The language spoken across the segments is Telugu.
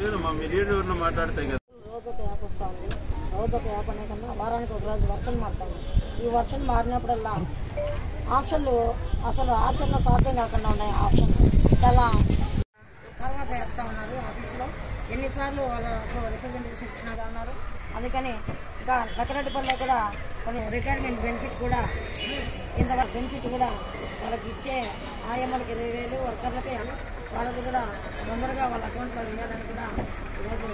మాట్లాడతాయి కదా. రోజొక యాప్ వస్తూ ఉంది. రోజొక యాప్ అనే కన్నా వారానికి ఒక రోజు వర్షన్ మారుతాము. ఈ వర్షన్ మారినప్పుడల్లా ఆప్షన్లు అసలు ఆచరణ సాధ్యం కాకుండా ఉన్నాయి. ఆప్షన్లు చాలా తర్వాత వేస్తూ ఉన్నారు. ఆఫీస్లో ఎన్నిసార్లు వాళ్ళకు రిప్రజెంటేషన్ ఇచ్చినా ఉన్నారు. అందుకని ఇంకా నక్కరెడ్డిపల్లిలో కూడా కొన్ని రిటైర్మెంట్ బెనిఫిట్ కూడా ఇంతవరకు బెనిఫిట్ కూడా వాళ్ళకి ఇచ్చే ఆయమ్మలకి 20,000 వర్కర్లకి వాళ్ళకి కూడా తొందరగా వాళ్ళ అకౌంట్లో వేయాలని కూడా ఈరోజు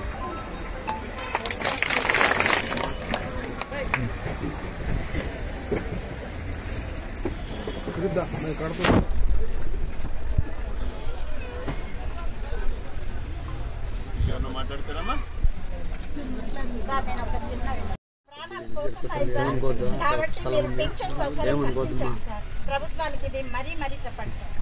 మాట్లాడతారమ్మా. కాబట్టి మీరు పెన్షన్ సౌకర్యం కల్పించండి సార్. ప్రభుత్వానికి ఇది మరీ చెప్పండి సార్.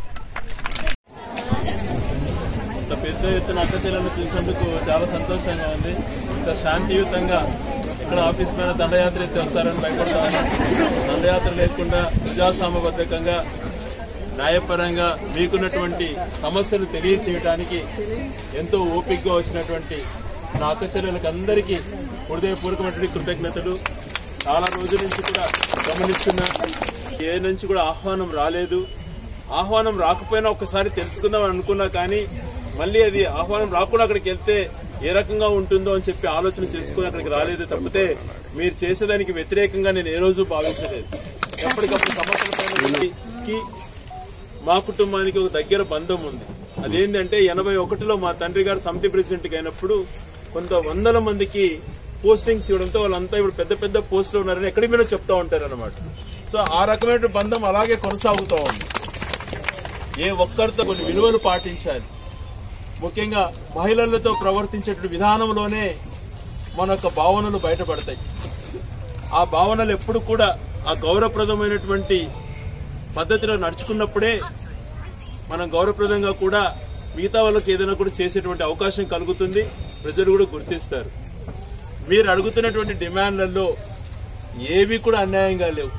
ఇంత పెద్ద ఎత్తున అక్కచెల్లెలను చూసినందుకు చాలా సంతోషంగా ఉంది. ఇంత శాంతియుతంగా ఇక్కడ ఆఫీస్ పైన దండయాత్ర ఎత్తి వస్తారని భయపడతాను. దండయాత్ర లేకుండా ప్రజాస్వామ్యబద్ధంగా న్యాయపరంగా మీకున్నటువంటి సమస్యలు తెలియచేయడానికి ఎంతో ఓపికగా వచ్చినటువంటి నా అక్కచెల్లెలకు అందరికీ హృదయపూర్వకమైనటువంటి కృతజ్ఞతలు. చాలా రోజుల నుంచి కూడా గమనిస్తున్నా, ఏ నుంచి కూడా ఆహ్వానం రాలేదు. ఆహ్వానం రాకపోయినా ఒకసారి తెలుసుకుందామని అనుకున్నా, కానీ మళ్ళీ అది ఆహ్వానం రాకుండా అక్కడికి వెళ్తే ఏ రకంగా ఉంటుందో అని చెప్పి ఆలోచన చేసుకుని అక్కడికి రాలేదు తప్పితే మీరు చేసేదానికి వ్యతిరేకంగా నేను ఏ రోజు భావించలేదు. ఎప్పటికప్పుడు సమస్యలపైన మా కుటుంబానికి ఒక దగ్గర బంధం ఉంది. అదేంటంటే 81లో మా తండ్రి గారు సమితి ప్రెసిడెంట్ అయినప్పుడు కొంత వందల మందికి పోస్టింగ్స్ ఇవ్వడంతో వాళ్ళంతా ఇప్పుడు పెద్ద పెద్ద పోస్టులు ఉన్నారని ఎక్కడికి మీద చెప్తా ఉంటారు అనమాట. సో ఆ రకమైన బంధం అలాగే కొనసాగుతూ ఉంది. ఏ ఒక్కరితో కొన్ని విలువలు పాటించాలి. ముఖ్యంగా మహిళలతో ప్రవర్తించేటువంటి విధానంలోనే మన యొక్క భావనలు బయటపడతాయి. ఆ భావనలు ఎప్పుడు కూడా ఆ గౌరవప్రదమైనటువంటి పద్ధతిలో నడుచుకున్నప్పుడే మనం గౌరవప్రదంగా కూడా మిగతా వాళ్ళకి ఏదైనా కూడా చేసేటువంటి అవకాశం కలుగుతుంది. ప్రజలు కూడా గుర్తిస్తారు. మీరు అడుగుతున్నటువంటి డిమాండ్లలో ఏవి కూడా అన్యాయంగా లేవు.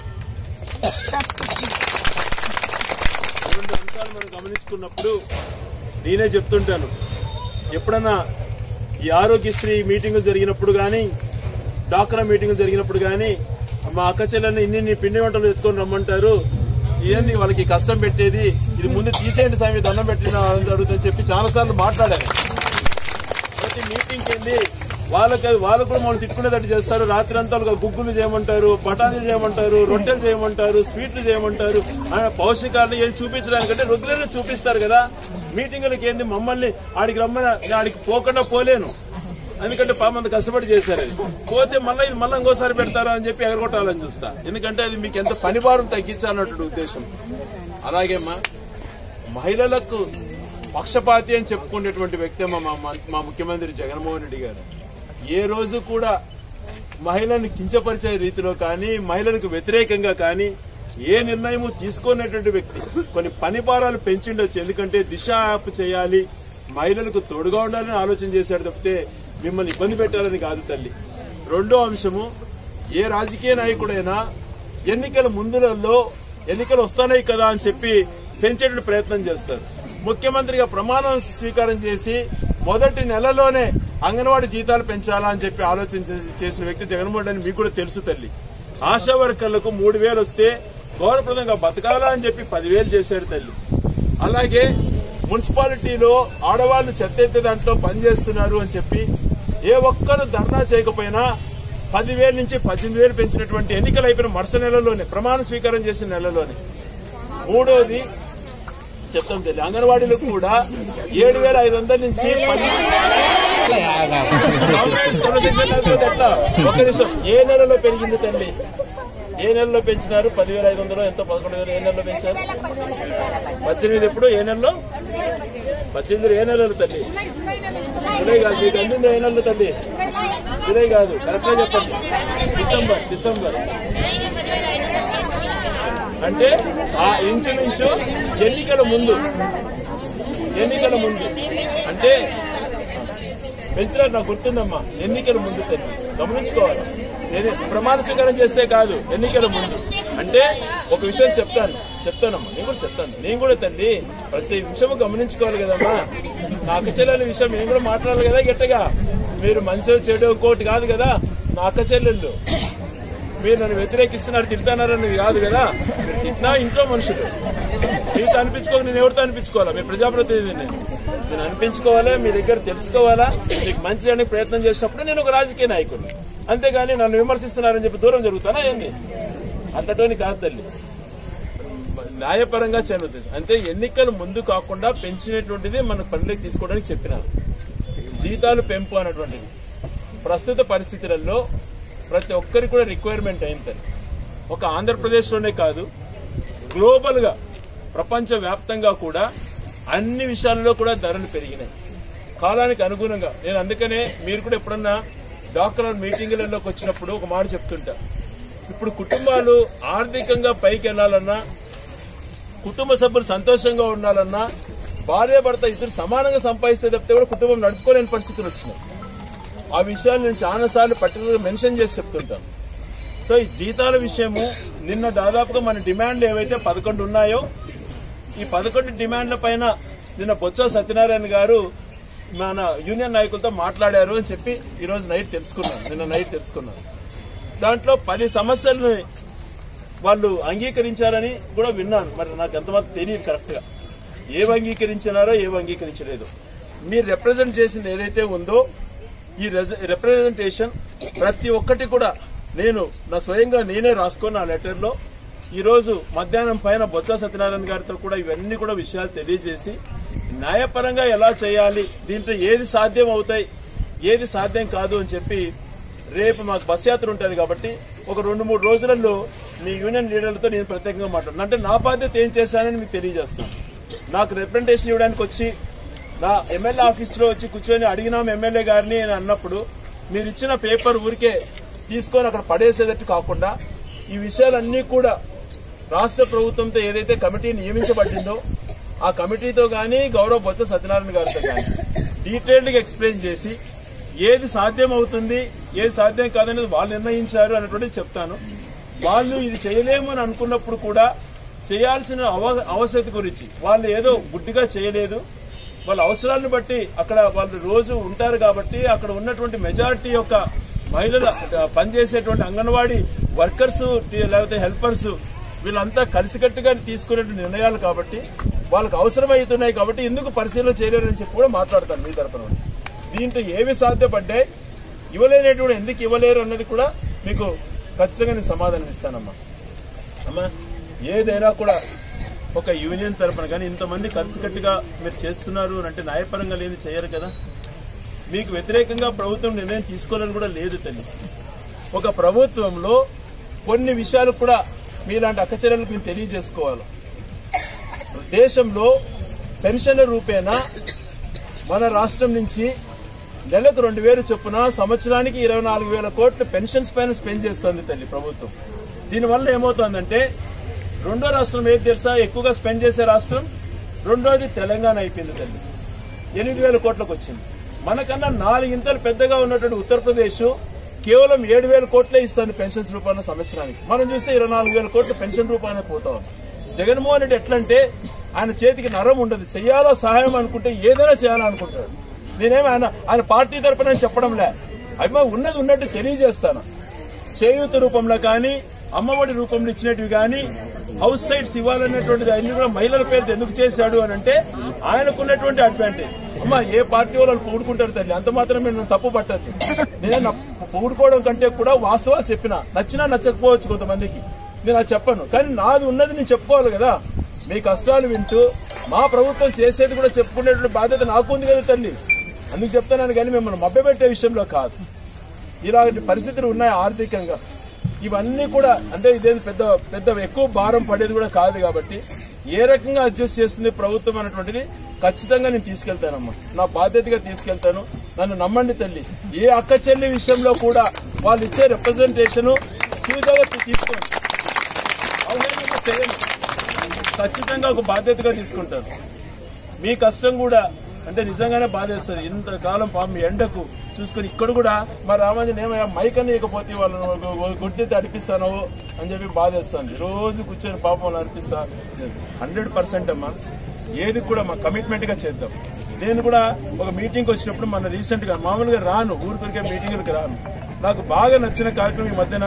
2 అంశాలు మనం గమనించుకున్నప్పుడు నేనే చెప్తుంటాను. ఎప్పుడన్నా ఈ ఆరోగ్యశ్రీ మీటింగులు జరిగినప్పుడు కానీ, డాక్రా మీటింగులు జరిగినప్పుడు కానీ మా అక్క చెల్లెల్ని ఇన్ని పిండి వంటలు ఎత్తుకొని రమ్మంటారు. ఏంది వాళ్ళకి కష్టం పెట్టేది, ఇది ముందు తీసేయండి స్వామి దండం పెట్టిన అడుగుతుందని చెప్పి చాలాసార్లు మాట్లాడారు. ప్రతి మీటింగ్ ఏంది వాళ్ళకు కూడా మనం తిట్టుకునేటట్టు చేస్తారు. రాత్రి అంతా గుగ్గులు చేయమంటారు, పటానీలు చేయమంటారు, రొట్టెలు చేయమంటారు, స్వీట్లు చేయమంటారు. పౌష్టికాలను ఏం చూపించడానికంటే రెగ్యులర్ గా చూపిస్తారు కదా. మీటింగులకి ఏంది మమ్మల్ని ఆడికి రమ్మని ఆడికి పోకుండా పోలేను, ఎందుకంటే పాపంత కష్టపడి చేశారు. అది పోతే మళ్ళీ ఇది మళ్ళీ ఇంకోసారి పెడతారా అని చెప్పి ఎగరగొట్టాలని చూస్తా. ఎందుకంటే అది మీకు ఎంత పనిభారం తగ్గించాలన్నటువంటి ఉద్దేశం. అలాగేమ్మా మహిళలకు పక్షపాతి అని చెప్పుకునేటువంటి వ్యక్తి మా ముఖ్యమంత్రి జగన్మోహన్ రెడ్డి గారు. ఏ రోజు కూడా మహిళలను కించపరిచే రీతిలో కానీ, మహిళలకు వ్యతిరేకంగా కానీ ఏ నిర్ణయము తీసుకునేటువంటి వ్యక్తి. కొన్ని పనిభారాలు పెంచిండొచ్చు, ఎందుకంటే దిశ యాప్ చేయాలి, మహిళలకు తోడుగా ఉండాలని ఆలోచన చేశాడు తప్పితే మిమ్మల్ని ఇబ్బంది పెట్టాలని కాదు తల్లి. రెండో అంశము, ఏ రాజకీయ నాయకుడైనా ఎన్నికల ముందులలో ఎన్నికలు వస్తున్నాయి కదా అని చెప్పి పెంచేటువంటి ప్రయత్నం చేస్తారు. ముఖ్యమంత్రిగా ప్రమాణం స్వీకారం చేసి మొదటి నెలలోనే అంగన్వాడీ జీతాలు పెంచాలా అని చెప్పి ఆలోచన చేసిన వ్యక్తి జగన్మోహన్ రెడ్డి అని మీకు కూడా తెలుసు తల్లి. ఆశా వర్కర్లకు 3,000 వస్తే గౌరవప్రదంగా బతకాలా అని చెప్పి 10,000 చేశాడు తల్లి. అలాగే మున్సిపాలిటీలో ఆడవాళ్లు చెత్త ఎత్తే దాంట్లో పనిచేస్తున్నారు అని చెప్పి ఏ ఒక్కరు ధర్నా చేయకపోయినా 10,000 నుంచి 18,000 పెంచినటువంటి ఎన్నికలు అయిపోయిన మరుస నెలలోనే, ప్రమాణ స్వీకారం చేసిన నెలలోనే. మూడోది చెప్తాం తల్లి, అంగన్వాడీలకు కూడా 7,500 నుంచి ఒక నిమిషం, ఏ నెలలో పెరిగింది తల్లి? ఏ నెలలో పెంచినారు? 10,500 ఎంతో 11,000 ఏ నెలలో పెంచారు? 18 ఎప్పుడు? ఏ నెలలో? 18 ఏ నెలలు తల్లి? జూలై కాదు, మీకు అందింది ఏ నెలలు తల్లి? జూలై కాదు, కరెక్ట్ గా చెప్పండి. డిసెంబర్ అంటే ఆ ఇంచుమించు ఎన్నికల ముందు అంటే పెంచినారు. నాకు గుర్తుందమ్మా, ఎన్నికల ముందు తల్లి గమనించుకోవాలి. ప్రమాణ స్వీకారం చేస్తే కాదు, ఎన్నికల ముందు. అంటే ఒక విషయం చెప్తాను, చెప్తానమ్మా, నేను కూడా చెప్తాను. నేను కూడా తల్లి ప్రతి విషయం గమనించుకోవాలి కదమ్మా. నా అక్క చెల్లెల విషయం నేను కూడా మాట్లాడాలి కదా గట్టిగా. మీరు మంచి చెడు ఇంకోటి కాదు కదా. నా అక్క చెల్లెళ్ళు మీరు నన్ను వ్యతిరేకిస్తున్నారు, తిడతానారని కాదు కదా. మీరు తిట్టినా ఇంట్లో మనుషులు. మీతో అనిపించుకోవాలి, నేను ఎవరితో అనిపించుకోవాలా? మీరు ప్రజాప్రతినిధిని, నేను అనిపించుకోవాలా, మీ దగ్గర తెలుసుకోవాలా. మీకు మంచి చేయడానికి ప్రయత్నం చేసినప్పుడు నేను ఒక రాజకీయ నాయకుడిని. అంతేగాని నన్ను విమర్శిస్తున్నారని చెప్పి దూరం జరుగుతానా ఏంది? అంతటోని కాదు తల్లి. న్యాయపరంగా చేయను. అంటే ఎన్నికలు ముందు కాకుండా పెంచినటువంటిది మన పనులకు తీసుకోవడానికి చెప్పినారు. జీతాలు పెంపు అన్నటువంటిది ప్రస్తుత పరిస్థితులలో ప్రతి ఒక్కరికి కూడా రిక్వైర్మెంట్ అయింది. ఒక ఆంధ్రప్రదేశ్లోనే కాదు, గ్లోబల్ గా ప్రపంచ వ్యాప్తంగా కూడా అన్ని విషయాల్లో కూడా ధరలు పెరిగినాయి కాలానికి అనుగుణంగా. నేను అందుకనే మీరు కూడా ఎప్పుడన్నా డాక్టర్ మీటింగులలోకి వచ్చినప్పుడు ఒక మాట చెప్తుంటా. ఇప్పుడు కుటుంబాలు ఆర్థికంగా పైకి వెళ్లాలన్నా, కుటుంబ సభ్యులు సంతోషంగా ఉండాలన్నా, భార్య భర్త ఇద్దరు సమానంగా సంపాదిస్తే తప్పితే కూడా కుటుంబం నడుపుకోలేని పరిస్థితులు వచ్చినాయి. ఆ విషయాలు నేను చాలాసార్లు పర్టికులర్ గా మెన్షన్ చేసి చెప్తుంటాను. సో ఈ జీతాల విషయము నిన్న దాదాపుగా మన డిమాండ్లు ఏవైతే 11 ఉన్నాయో, ఈ 11 డిమాండ్ల పైన నిన్న బొత్స సత్యనారాయణ గారు మన యూనియన్ నాయకులతో మాట్లాడారు అని చెప్పి ఈరోజు నిన్న నైట్ తెలుసుకున్నాను. దాంట్లో 10 సమస్యలను వాళ్ళు అంగీకరించారని కూడా విన్నాను. మరి నాకు ఎంతవరకు తెలియదు కరెక్ట్ గా ఏవి అంగీకరించినారో ఏవి అంగీకరించలేదు. మీరు రిప్రజెంట్ చేసింది ఏదైతే ఉందో ఈ రిప్రజెంటేషన్ ప్రతి ఒక్కటి కూడా నేను నా స్వయంగా నేనే రాసుకున్న ఆ లెటర్ లో ఈ రోజు మధ్యాహ్నం పైన బొత్స సత్యనారాయణ గారితో కూడా ఇవన్నీ కూడా విషయాలు తెలియజేసి న్యాయపరంగా ఎలా చేయాలి, దీంట్లో ఏది సాధ్యం అవుతాయి ఏది సాధ్యం కాదు అని చెప్పి రేపు మాకు బస్ యాత్ర ఉంటుంది కాబట్టి ఒక 2-3 రోజులలో మీ యూనియన్ లీడర్లతో నేను ప్రత్యేకంగా మాట్లాడుతున్నాను. అంటే నా బాధ్యత ఏం చేశానని మీకు తెలియజేస్తాను. నాకు రిప్రజెంటేషన్ ఇవ్వడానికి వచ్చి నా ఎమ్మెల్యే ఆఫీసులో వచ్చి కూర్చొని అడిగినాం ఎమ్మెల్యే గారిని అని అన్నప్పుడు మీరు ఇచ్చిన పేపర్ ఊరికే తీసుకొని అక్కడ పడేసేటట్టు కాకుండా ఈ విషయాలన్నీ కూడా రాష్ట్ర ప్రభుత్వంతో ఏదైతే కమిటీ నియమించబడిందో ఆ కమిటీతో గానీ గౌరవ బొత్స సత్యనారాయణ గారితో గానీ డీటెయిల్డ్ గా ఎక్స్ప్లెయిన్ చేసి ఏది సాధ్యం అవుతుంది ఏది సాధ్యం కాదనేది వాళ్ళు నిర్ణయించారు అన్నటువంటిది చెప్తాను. వాళ్ళు ఇది చేయలేము అని అనుకున్నప్పుడు కూడా చేయాల్సిన అవసరత గురించి వాళ్ళు ఏదో గుడ్డిగా చేయలేదు. వాళ్ళ అవసరాలను బట్టి అక్కడ వాళ్ళు రోజు ఉంటారు కాబట్టి అక్కడ ఉన్నటువంటి మెజారిటీ యొక్క మహిళల పనిచేసేటువంటి అంగన్వాడీ వర్కర్స్ లేకపోతే హెల్పర్స్ వీళ్ళంతా కలిసికట్టుగా తీసుకునే నిర్ణయాలు కాబట్టి వాళ్ళకి అవసరమవుతున్నాయి కాబట్టి ఎందుకు పరిశీలన చేయలేరని చెప్పి కూడా మాట్లాడతాను మీ తరఫున. దీంట్లో ఏవి సాధ్యపడ్డాయి ఇవ్వలేనటువంటి ఎందుకు ఇవ్వలేరు అన్నది కూడా మీకు ఖచ్చితంగా నేను సమాధానం ఇస్తానమ్మా. అమ్మా ఏదైనా కూడా ఒక యూనియన్ తరఫున కానీ ఇంతమంది కలిసికట్టుగా మీరు చేస్తున్నారు అంటే న్యాయపరంగా లేదు చేయరు కదా. మీకు వ్యతిరేకంగా ప్రభుత్వం నిర్ణయం తీసుకోవాలని కూడా లేదు తల్లి. ఒక ప్రభుత్వంలో కొన్ని విషయాలు కూడా మీలాంటి అక్కచెల్లెలకు మేము తెలియజేసుకోవాలి. దేశంలో పెన్షన్ల రూపేణా మన రాష్ట్రం నుంచి నెలకు 2,000 చొప్పున సంవత్సరానికి 24,000 కోట్లు పెన్షన్స్ పైన స్పెండ్ చేస్తోంది తల్లి ప్రభుత్వం. దీనివల్ల ఏమవుతోందంటే రెండో రాష్ట్రం ఏది తెలుసా ఎక్కువగా స్పెండ్ చేసే రాష్ట్రం? రెండోది తెలంగాణ అయిపోయింది తల్లి. 8,000 కోట్లకు వచ్చింది. మనకన్నా 4 ఇంతలు పెద్దగా ఉన్నటువంటి ఉత్తరప్రదేశ్ కేవలం 7,000 కోట్లే ఇస్తుంది పెన్షన్స్ రూపాయన సంవత్సరానికి. మనం చూస్తే 24,000 కోట్లు పెన్షన్ రూపాయన పోతా ఉంది. జగన్మోహన్ రెడ్డి ఎట్లంటే ఆయన చేతికి నరం ఉండదు. చెయ్యాలో సహాయం అనుకుంటే ఏదైనా చేయాలనుకుంటాడు. నేనేమి ఆయన పార్టీ తరపున చెప్పడంలే, అవి ఉన్నది ఉన్నట్టు తెలియజేస్తాను. చేయూత రూపంలో కానీ అమ్మఒడి రూపంలో ఇచ్చినట్టు కానీ హౌస్ సైట్స్ ఇవ్వాలనేటువంటిది అన్ని కూడా మహిళల పేరుతో ఎందుకు చేశాడు అని అంటే ఆయనకున్నటువంటి అడ్వాంటేజ్. అమ్మా ఏ పార్టీ వాళ్ళు పూడుకుంటారు తల్లి, అంత మాత్రం నేను తప్పు పట్టద్దు. నేను పూడుకోవడం కంటే కూడా వాస్తవాలు చెప్పినా నచ్చినా నచ్చకపోవచ్చు కొంతమందికి, నేను అది చెప్పను. కానీ నాది ఉన్నది నేను చెప్పుకోవాలి కదా. మీ కష్టాలు వింటూ మా ప్రభుత్వం చేసేది కూడా చెప్పుకునేటువంటి బాధ్యత నాకు ఉంది కదా తల్లి. అందుకు చెప్తాను కానీ మిమ్మల్ని మభ్యపెట్టే విషయంలో కాదు. ఇలాంటి పరిస్థితులు ఉన్నాయి ఆర్థికంగా. ఇవన్నీ కూడా అంటే ఇదేం పెద్ద పెద్ద ఎక్కువ భారం పడేది కూడా కాదు కాబట్టి ఏ రకంగా అడ్జస్ట్ చేస్తుంది ప్రభుత్వం అనేటువంటిది ఖచ్చితంగా నేను తీసుకెళ్తానమ్మా. నా బాధ్యతగా తీసుకెళ్తాను. నన్ను నమ్మండి తల్లి. ఏ అక్క చెల్లి విషయంలో కూడా వాళ్ళు ఇచ్చే రిప్రజెంటేషన్ చూసాగా తీసుకోండి, అవహేళన చేయండి. ఖచ్చితంగా ఒక బాధ్యతగా తీసుకుంటాను. మీ కష్టం కూడా అంటే నిజంగానే బాధేస్తుంది. ఇంతకాలం పాపం ఎండకు చూసుకుని ఇక్కడ కూడా మా రామాంజన్ ఏమయ్యా మైక్ అని ఇకపోతే వాళ్ళని కొట్టి అడిపిస్తాను అని చెప్పి బాధేస్తుంది. రోజు కూర్చొని పాపం వాళ్ళు అనిపిస్తా. 100% అమ్మా ఏది కూడా మా కమిట్మెంట్ గా చేద్దాం. నేను కూడా ఒక మీటింగ్ వచ్చినప్పుడు మన రీసెంట్ గా మామూలుగా రాను, ఊరికొరికే మీటింగ్లకు రాను. నాకు బాగా నచ్చిన కార్యక్రమం ఈ మధ్యన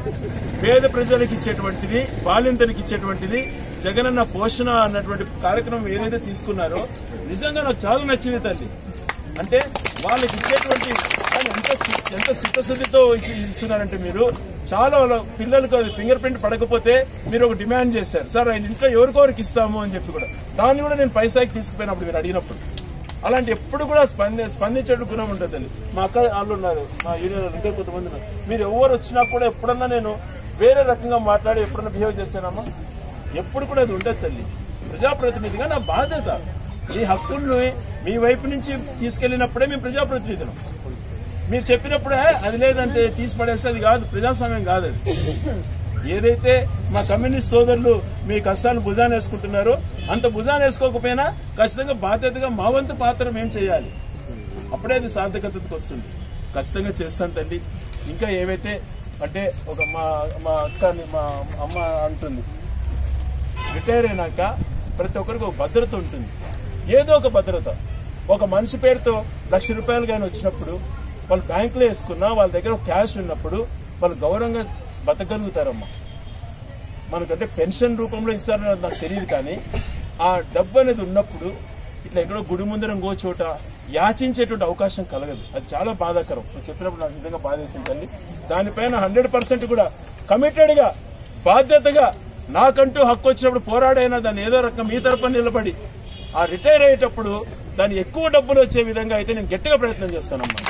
పేద ప్రజలకు ఇచ్చేటువంటిది, బాలింతలకు ఇచ్చేటువంటిది జగనన్న పోషణ అన్నటువంటి కార్యక్రమం ఏదైతే తీసుకున్నారో నిజంగా నాకు చాలా నచ్చింది తల్లి. అంటే వాళ్ళకి ఇచ్చేటువంటి ఎంత చిత్తశుద్ధితో ఇస్తున్నారంటే మీరు చాలా వాళ్ళ పిల్లలకు ఫింగర్ ప్రింట్ పడకపోతే మీరు ఒక డిమాండ్ చేశారు, సార్ ఆయన ఇంట్లో ఎవరికొరికి ఇస్తాము అని చెప్పి కూడా దాన్ని కూడా నేను పైసాకి తీసుకుపోయినప్పుడు మీరు అడిగినప్పుడు అలాంటి ఎప్పుడు కూడా స్పందించే గుణం ఉంటుంది. మా అక్క వాళ్ళు ఉన్నారు, మా యూనియన్ ఇంకా కొంతమంది ఉన్నారు. మీరు ఎవరు వచ్చినా కూడా ఎప్పుడన్నా నేను వేరే రకంగా మాట్లాడి ఎప్పుడన్నా బిహేవ్ చేస్తానమ్మా? ఎప్పుడు కూడా అది ఉండదు తల్లి. ప్రజాప్రతినిధిగా నా బాధ్యత మీ హక్కుల్ని మీ వైపు నుంచి తీసుకెళ్లినప్పుడే మేము ప్రజాప్రతినిధులు. మీరు చెప్పినప్పుడే అది లేదంటే తీసి పడేస్తే అది కాదు, ప్రజాస్వామ్యం కాదు అది. ఏదైతే మా కమ్యూనిస్ట్ సోదరులు మీ కష్టాలను భుజాన్ని వేసుకుంటున్నారో అంత భుజాన్ని వేసుకోకపోయినా ఖచ్చితంగా బాధ్యతగా మా వంతు పాత్ర మేము చేయాలి. అప్పుడే అది సార్థకతకు వస్తుంది. ఖచ్చితంగా చేస్తాను తల్లి. ఇంకా ఏవైతే అంటే ఒక మా అక్కని మా అమ్మ అంటుంది, రిటైర్ అయినాక ప్రతి ఒక్కరికి ఒక భద్రత ఉంటుంది. ఏదో ఒక భద్రత. ఒక మనిషి పేరుతో ₹1,00,000 కానీ వచ్చినప్పుడు వాళ్ళు బ్యాంకులో వేసుకున్నా వాళ్ళ దగ్గర క్యాష్ ఉన్నప్పుడు వాళ్ళు గౌరవంగా బతకగలుగుతారమ్మా. మనకంటే పెన్షన్ రూపంలో ఇస్తారని నాకు తెలియదు, కానీ ఆ డబ్బు అనేది ఉన్నప్పుడు ఇట్లా ఎక్కడో గుడి ముందర ఇంకో చోట యాచించేటువంటి అవకాశం కలగదు. అది చాలా బాధాకరం. చెప్పినప్పుడు నాకు నిజంగా బాధేసింది తల్లి. దానిపైన 100% కూడా కమిటెడ్ గా బాధ్యతగా నాకంటూ హక్కు వచ్చినప్పుడు పోరాడైనా దాన్ని ఏదో రకం మీ తరపున నిలబడి ఆ రిటైర్ అయ్యేటప్పుడు దాన్ని ఎక్కువ డబ్బులు వచ్చే విధంగా అయితే నేను గట్టిగా ప్రయత్నం చేస్తానమ్మా.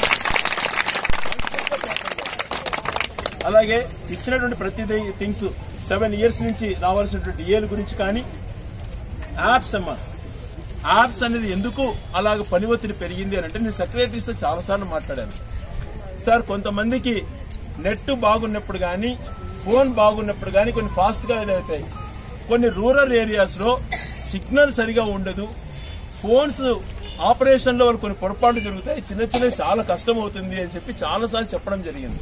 అలాగే ఇచ్చినటువంటి ప్రతి థింగ్స్ 7 years నుంచి రావాల్సినటువంటి డిఏల గురించి కానీ యాప్స్ అమ్మా, యాప్స్ అనేది ఎందుకు అలాగ పని ఒత్తిడి పెరిగింది అని అంటే నేను సెక్రటరీస్తో చాలాసార్లు మాట్లాడాను. సార్ కొంతమందికి నెట్ బాగున్నప్పుడు కానీ ఫోన్ బాగున్నప్పుడు కానీ కొన్ని ఫాస్ట్ గా అవుతాయి. కొన్ని రూరల్ ఏరియాస్ లో సిగ్నల్ సరిగా ఉండదు, ఫోన్స్ ఆపరేషన్ లో వాళ్ళు కొన్ని పొరపాట్లు జరుగుతాయి, చిన్న చాలా కష్టం అవుతుంది అని చెప్పి చాలాసార్లు చెప్పడం జరిగింది.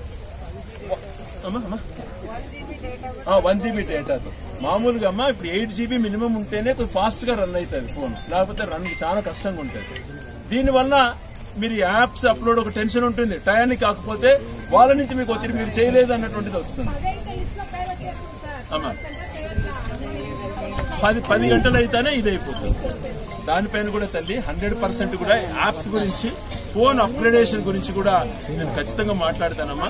1 GB డేటాతో మామూలుగా అమ్మా ఇప్పుడు 8 GB మినిమం ఉంటేనే కొంచెం ఫాస్ట్ గా రన్ అవుతుంది ఫోన్, లేకపోతే రన్ చాలా కష్టంగా ఉంటుంది. దీనివల్ల మీరు యాప్స్ అప్లోడ్ ఒక టెన్షన్ ఉంటుంది, టయానికి కాకపోతే వాళ్ళ నుంచి మీకు ఒత్తిడి మీరు చేయలేదు అన్నటువంటిది వస్తుంది. అమ్మా 10 గంటలు అయితేనే ఇది అయిపోతుంది. దానిపైన కూడా తల్లి 100% కూడా యాప్స్ గురించి ఫోన్ అప్గ్రేడేషన్ గురించి కూడా నేను ఖచ్చితంగా మాట్లాడతానమ్మా.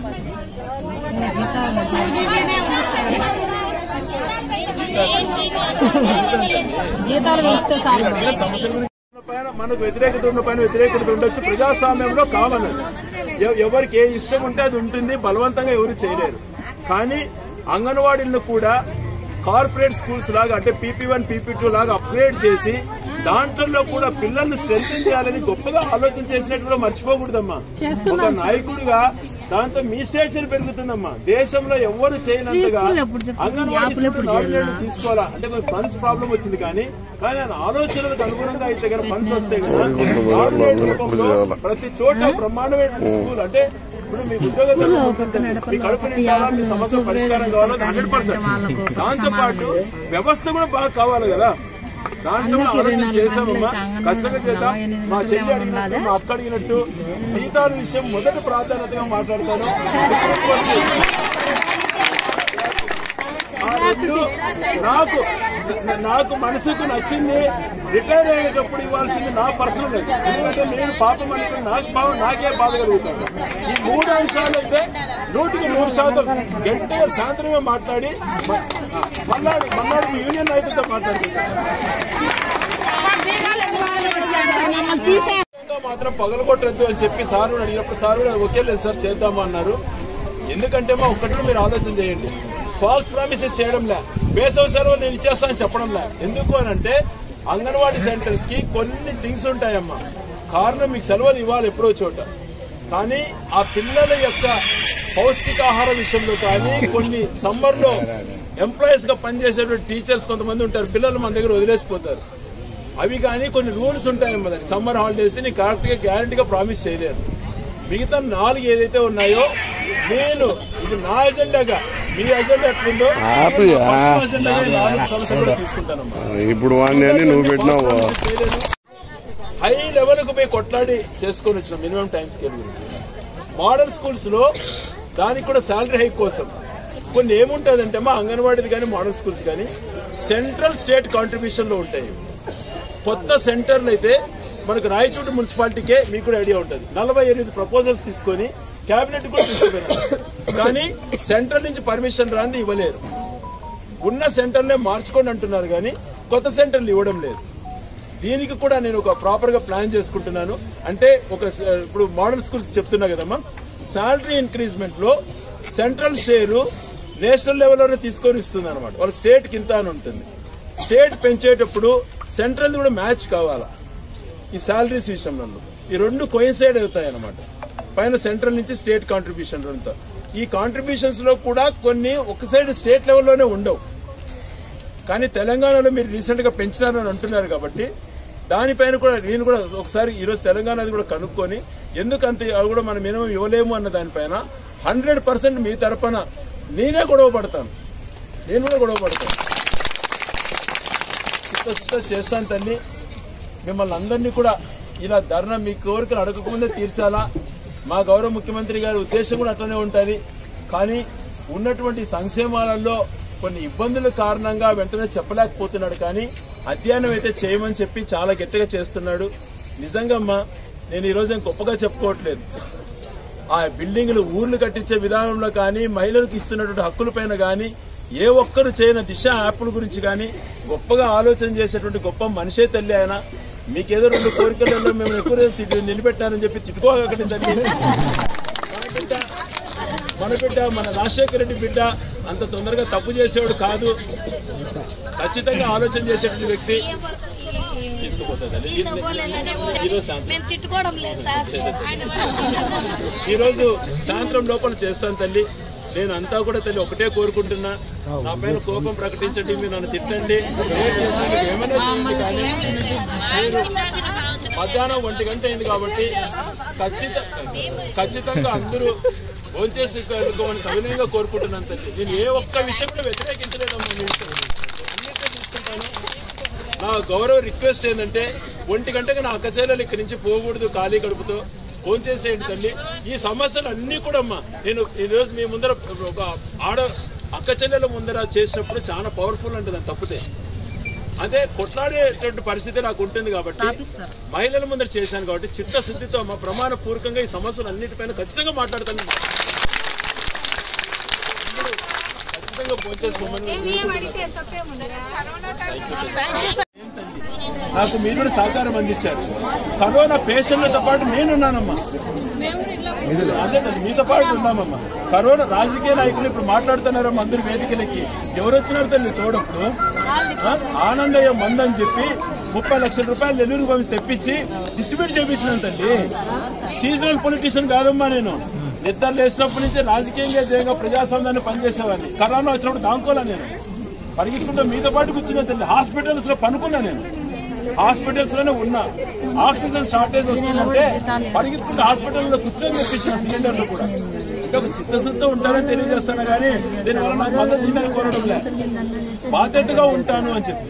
సమస్యల గురించి మనకు వ్యతిరేకత ఉన్న పైన వ్యతిరేకత ఉండొచ్చు, ప్రజాస్వామ్యంలో కామన్. ఎవరికి ఏ ఇష్టం ఉంటే అది ఉంటుంది, బలవంతంగా ఎవరు చేయలేరు. కానీ అంగన్వాడీలను కూడా కార్పొరేట్ స్కూల్స్ లాగా అంటే PP1 PP2 లాగా అప్గ్రేడ్ చేసి దాంట్లో కూడా పిల్లల్ని స్ట్రెంథెన్ చేయాలని గొప్పగా ఆలోచన చేసినట్టు మర్చిపోకూడదమ్మా. ఒక నాయకుడిగా దాంతో మీ స్టేచర్ పెరుగుతుందమ్మా. దేశంలో ఎవరు చేయనంతగా అంగన్వాడీ తీసుకోవాలా అంటే కొంచెం ఫండ్స్ ప్రాబ్లం వచ్చింది, కానీ ఆలోచనలకు అనుగుణంగా అయితే కనుక ఫండ్స్ వస్తే కదా ప్రతి చోట బ్రహ్మాండమైన స్కూల్ అంటే ఇప్పుడు మీ ఉద్యోగం మీ కడుపు నిండాలా, మీ సమస్య పరిష్కారం కావాలో 100%. దాంతో పాటు వ్యవస్థ కూడా బాగా కావాలి కదా, దాంట్లో ఆలోచన చేశామమ్మా. ఖచ్చితంగా చేద్దాం. మా చెల్లి అడిగినట్టు మా అక్క అడిగినట్టు జీతాల విషయం మొదటి ప్రాధాన్యతగా మాట్లాడతాను. నాకు మనసుకు నచ్చింది రిటైర్ అయ్యేటప్పుడు ఇవ్వాల్సింది నా పర్సనల్. ఎందుకంటే నేను పాపం అనుకుని నాకే బాధ కలుగుతాను. ఈ 3 అంశాలు అయితే 100% గట్టిగా సాయంత్రమే మాట్లాడి మన్నాడు యూనియన్ నాయకులతో మాట్లాడుతున్నాను. మాత్రం పగలగొట్టద్దు అని చెప్పి సార్ అడిగినప్పుడు సార్ ఓకే లేదు సార్ చేద్దామా అన్నారు. ఎందుకంటే మా ఒక్కటి మీరు ఆలోచన చేయండి, ఫాల్స్ ప్రామిసెస్ చేయడంలే, వేసవి సెలవు నేను ఇచ్చేస్తానని చెప్పడంలే. ఎందుకు అని అంటే అంగన్వాడీ సెంటర్స్ కి కొన్ని థింగ్స్ ఉంటాయమ్మా. కారణం మీకు సెలవులు ఇవ్వాలి ఎప్పుడో చోట, కానీ ఆ పిల్లల యొక్క పౌష్టికాహార విషయంలో కానీ కొన్ని సమ్మర్ లో ఎంప్లాయీస్ గా పనిచేసేటువంటి టీచర్స్ కొంతమంది ఉంటారు, పిల్లలు మన దగ్గర వదిలేసిపోతారు. అవి కానీ కొన్ని రూల్స్ ఉంటాయమ్మా. దాన్ని సమ్మర్ హాలిడేస్ ని కరెక్ట్ గా గ్యారంటీగా ప్రామిస్ చేయలేరు. మిగతా 4 ఏదైతే ఉన్నాయో నేను ఇది నా ఎజెండాగా, మీ ఎజెండా ఎట్లుందో సమస్య తీసుకుంటానమ్మా. ఇప్పుడు నువ్వు పెట్టినావు హై లెవెల్ కు పోయి కొట్లాడి చేసుకొని వచ్చిన మినిమం టైం స్కేల్ గురించి. మోడల్ స్కూల్స్ లో దానికి కూడా శాలరీ హైక్ కోసం కొన్ని ఏముంటుందంటే మా అంగన్వాడీది కానీ మోడల్ స్కూల్స్ కానీ సెంట్రల్ స్టేట్ కాంట్రిబ్యూషన్ లో ఉంటాయి. కొత్త సెంటర్లు అయితే మనకు రాయచోటి మున్సిపాలిటీకే మీకు కూడా ఐడియా ఉంటుంది. 48 ప్రపోజల్స్ తీసుకొని కేబినెట్ కూడా తీసుకుపోయినారు. కానీ సెంట్రల్ నుంచి పర్మిషన్ రాని ఇవ్వలేరు. ఉన్న సెంటర్లే మార్చుకోండి అంటున్నారు కానీ కొత్త సెంటర్లు ఇవ్వడం లేదు. దీనికి కూడా నేను ఒక ప్రాపర్ గా ప్లాన్ చేసుకుంటున్నాను. అంటే ఇప్పుడు మోడల్ స్కూల్స్ చెప్తున్నా కదమ్మా, శాలరీ ఇంక్రీజ్మెంట్ లో సెంట్రల్ షేరు నేషనల్ లెవెల్లోనే తీసుకొని ఇస్తుంది అనమాట. వాళ్ళ స్టేట్ కింద అని ఉంటుంది. స్టేట్ పెంచేటప్పుడు సెంట్రల్ కూడా మ్యాచ్ కావాలా ఈ శాలరీస్ విషయంలో. ఈ 2 కోయిన్సైడ్ అవుతాయి అనమాట. పైన సెంట్రల్ నుంచి స్టేట్ కాంట్రిబ్యూషన్ అంతా. ఈ కాంట్రిబ్యూషన్స్ లో కూడా కొన్ని ఒక సైడ్ స్టేట్ లెవెల్లోనే ఉండవు. కానీ తెలంగాణలో మీరు రీసెంట్ గా పెంచినారని అంటున్నారు కాబట్టి దానిపైన కూడా నేను కూడా ఒకసారి ఈరోజు తెలంగాణది కూడా కనుక్కొని ఎందుకంత కూడా మనం మినిమం ఇవ్వలేము అన్న దానిపైన 100% మీ తరపున నేనే గొడవ పడతాను. నేను కూడా గొడవ పడతాను, చేస్తాను తల్లి. మిమ్మల్ని అందరినీ కూడా ఇలా ధర్నా మీ కోరికలు అడగకముందే తీర్చాలా. మా గౌరవ ముఖ్యమంత్రి గారి ఉద్దేశం కూడా అట్లనే ఉంటుంది. కానీ ఉన్నటువంటి సంక్షేమాలలో కొన్ని ఇబ్బందుల కారణంగా వెంటనే చెప్పలేకపోతున్నాడు. కానీ అధ్యయనం అయితే చేయమని చెప్పి చాలా గట్టిగా చేస్తున్నాడు. నిజంగా అమ్మా నేను ఈ రోజు గొప్పగా చెప్పుకోవట్లేదు. ఆ బిల్డింగ్లు ఊర్లు కట్టించే విధానంలో కానీ మహిళలకు ఇస్తున్నటువంటి హక్కులపైన కానీ ఏ ఒక్కరు చేయని దిశ యాప్ల గురించి కానీ గొప్పగా ఆలోచన చేసేటువంటి గొప్ప మనిషే తల్లి ఆయన. మీకేదో 2 కోరికలలో మేము ఎక్కువ నిలబెట్టారని చెప్పి తిట్టుకోకండి తల్లి. మన బిడ్డ మన రాజశేఖర రెడ్డి బిడ్డ అంత తొందరగా తప్పు చేసేవాడు కాదు. ఖచ్చితంగా ఆలోచన చేసేటువంటి వ్యక్తి. ఈరోజు సాయంత్రం లోపల చేస్తాను తల్లి. నేను అంతా కూడా తల్లి ఒకటే కోరుకుంటున్నా, నా పైన కోపం ప్రకటించండి, మీరు నన్ను తిట్టండి, ఏమైనా చేయండి. కానీ మధ్యాహ్నం 1 గంట అయింది కాబట్టి ఖచ్చితంగా అందరూ భోంచేసి సవినయంగా కోరుకుంటున్నాను తల్లి. నేను ఏ ఒక్క విషయం కూడా వ్యతిరేకించలేదమ్మా. అన్నింటినీ తీసుకుంటాను. నా గౌరవ రిక్వెస్ట్ ఏంటంటే 1 గంటగా నా అక్క చెల్లెలు ఇక్కడి నుంచి పోకూడదు ఖాళీ కడుపుతో. భోంచేసేయండి తల్లి. ఈ సమస్యలు అన్ని కూడా అమ్మా నేను ఈరోజు మీ ముందర ఒక అక్క చెల్లెల ముందర చేసినప్పుడు చాలా పవర్ఫుల్ ఉంటుంది. అది తప్పితే అదే కొట్లాడేటువంటి పరిస్థితి నాకు ఉంటుంది కాబట్టి మహిళల ముందర చేశాను కాబట్టి చిత్తశుద్ధితో మా ప్రమాణ పూర్వకంగా ఈ సమస్యలు అన్నిటిపైన ఖచ్చితంగా మాట్లాడతాను. ఖచ్చితంగా భోంచేసుకోమని నాకు మీరు కూడా సహకారం అందించారు. కరోనా పేషెంట్లతో పాటు నేనున్నానమ్మా. అదే మీతో పాటు ఉన్నామమ్మా. కరోనా రాజకీయ నాయకులు ఇప్పుడు మాట్లాడుతున్నారమ్మా అందరు వేదికలకి. ఎవరు వచ్చినారు తల్లి తోడప్పుడు ఆనందయ్య మందు అని చెప్పి 30 లక్షల రూపాయలు నెల్లూరు పంపించి తెప్పించి డిస్ట్రిబ్యూట్ చేయించినాను తల్లి. సీజనల్ పొలిటీషియన్ కాదమ్మా. నేను నిద్ర లేచినప్పటి నుంచి రాజకీయంగా జయంగా ప్రజాస్వామ్యాన్ని పనిచేసేవాడిని. కరోనా వచ్చినప్పుడు దాంకోలా నేను పరిగెత్తుకుంటూ మీతో పాటు కూర్చున్నా తల్లి. హాస్పిటల్స్ లో పనుకున్నా. నేను హాస్పిటల్స్ లోనే ఉన్నా. ఆక్సిజన్ షార్టేజ్ వస్తుందంటే పరిగెత్తుకుంటూ హాస్పిటల్లో కూర్చొని తెప్పించిన సిలిండర్లు కూడా. ఇంకా చిత్తశుద్ధితో ఉంటారని తెలియజేస్తాను. కానీ దీనివల్ల నాకు మద్దతు ఉందని కోరడం లేదు. బాధ్యతగా ఉంటాను అని చెప్పి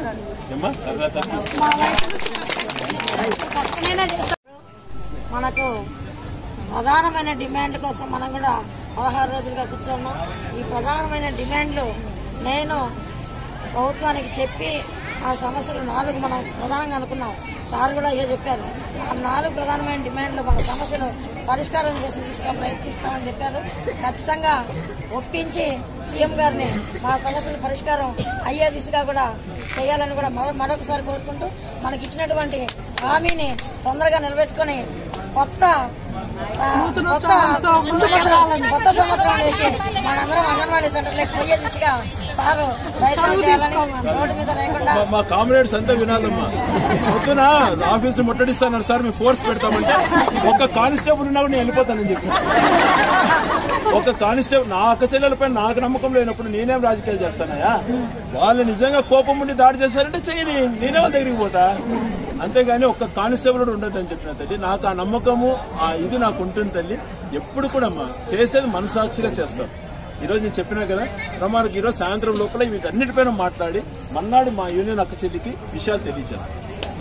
మనకు ప్రధానమైన డిమాండ్ కోసం మనం కూడా 16 రోజులుగా కూర్చున్నాం. ఈ ప్రధానమైన డిమాండ్లు నేను ప్రభుత్వానికి చెప్పి ఆ సమస్యలు 4 మనం ప్రధానంగా అనుకున్నాం. సార్ కూడా ఏ చెప్పారు. ఆ 4 ప్రధానమైన డిమాండ్లు మన సమస్యలు పరిష్కారం చేసి ప్రయత్నిస్తామని చెప్పారు. ఖచ్చితంగా ఒప్పించి సీఎం గారిని మా సమస్యల పరిష్కారం అయ్యే దిశగా కూడా చేయాలని కూడా మరొకసారి కోరుకుంటూ మనకి ఇచ్చినటువంటి హామీని తొందరగా నిలబెట్టుకుని కొత్త సంవత్సరంలోకి మనందరం అంగన్వాడీ సెంటర్లోకి పోయే దిశగా సార్ ప్రయత్నం చేయాలని రోడ్డు మీద లేకుండా మా కామ్రేడ్స్ అంతా వినాలమ్మా. పొద్దున ఆఫీస్ ని ముట్టడిస్తాను సార్, మేము ఫోర్స్ పెడతామంటే ఒక కానిస్టేబుల్ ఉన్నా నేను వెళ్ళిపోతానని చెప్పి. ఒక కానిస్టేబుల్ నా అక్క చెల్లెలపై నాకు నమ్మకం లేనప్పుడు నేనేం రాజకీయాలు చేస్తానయా? వాళ్ళు నిజంగా కోపం ఉండి దాడి చేశారంటే చేయని, నేనే వాళ్ళ దగ్గరికి పోతా. అంతేగాని ఒక్క కానిస్టేబుల్ ఉండదు అని చెప్పిన తల్లి. నాకు ఆ నమ్మకము ఆ ఇది నాకు ఉంటుంది తల్లి. ఎప్పుడు కూడా అమ్మా చేసేది మనసాక్షిగా చేస్తాం. ఈరోజు నేను చెప్పినా కదా ప్రమాణకు ఈరోజు సాయంత్రం లోపల వీటన్నిటిపైన మాట్లాడి మన్నాడు మా యూనియన్ అక్క చెల్లికి విషయాలు తెలియజేస్తాం.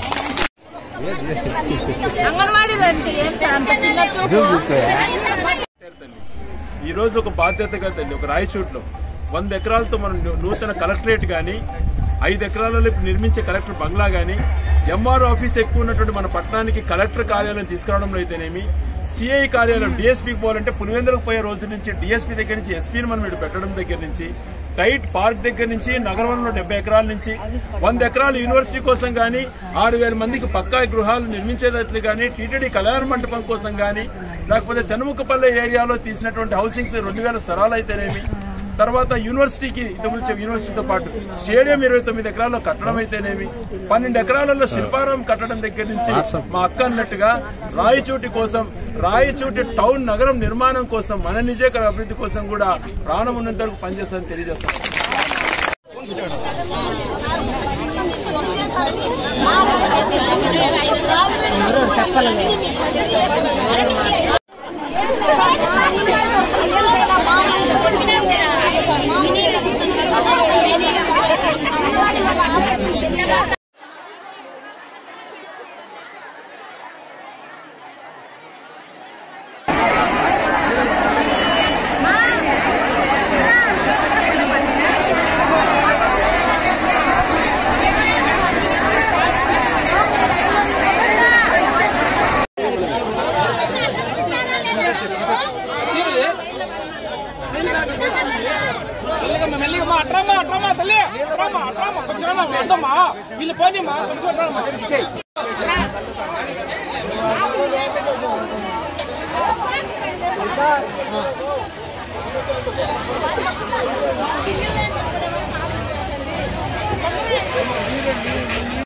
ఈ రోజు ఒక బాధ్యతగా తల్లి ఒక రాయచోట్లో 100 ఎకరాలతో మనం నూతన కలెక్టరేట్ గాని 5 ఎకరాలలో నిర్మించే కలెక్టర్ బంగ్లా గాని ఎంఆర్ఓ ఆఫీస్ ఎక్కువ ఉన్నటువంటి మన పట్టణానికి కలెక్టర్ కార్యాలయం తీసుకురావడంలో అయితేనేమి, సిఐ కార్యాలయం డిఎస్పీకి పోవాలంటే పులివెందులకు పోయే రోజు నుంచి డిఎస్పీ దగ్గర నుంచి ఎస్పీని మనం ఇక్కడ పెట్టడం దగ్గర నుంచి టైట్ పార్క్ దగ్గర నుంచి నగరంలో 70 ఎకరాల నుంచి 100 ఎకరాలు యూనివర్సిటీ కోసం గానీ 6,000 మందికి పక్కా గృహాలు నిర్మించేటట్లు గానీ టీటీడీ కళ్యాణ మంటపం కోసం గానీ లేకపోతే చెన్నముక్కపల్లె ఏరియాలో తీసినటువంటి హౌసింగ్స్ 2,000 స్థలాలు అయితేనేమి, తర్వాత యూనివర్సిటీకి యూనివర్సిటీతో పాటు స్టేడియం 29 ఎకరాల్లో కట్టడం అయితేనేమి, 12 ఎకరాలలో శిల్పారామం కట్టడం దగ్గర నుంచి మా అక్క అన్నట్టుగా రాయచోటి కోసం రాయచోటి టౌన్ నగరం నిర్మాణం కోసం మన నిజేకర అభివృద్ధి కోసం కూడా ప్రాణం ఉన్నంత వరకు పనిచేస్తానని తెలియజేస్తాను. వీళ్ళు పోనీమా కొంచెం